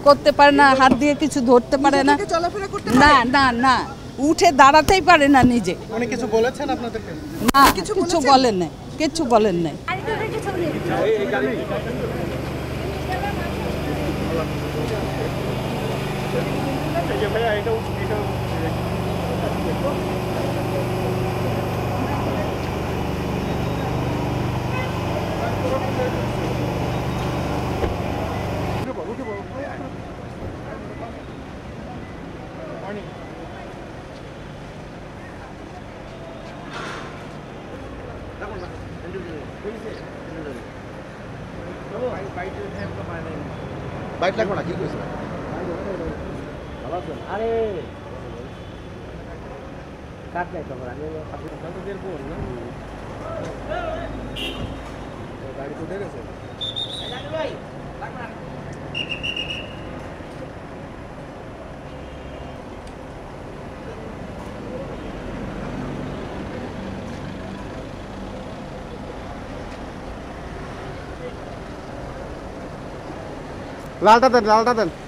করতে পারে না, হাত দিয়ে কিছু ধরতে পারে না, না না না, উঠে দাঁড়াতেই পারে না নিজে। উনি কিছু বলেছেন আপনাদেরকে? না, কিছু বলেন নাই, কিচ্ছু বলেন নাই। বাইক লাগবে না, কি কইছে? আরে কাট নাই তোমার, আমি গাড়ি উঠে গেছে। লালটা দেন, লালটা দেন।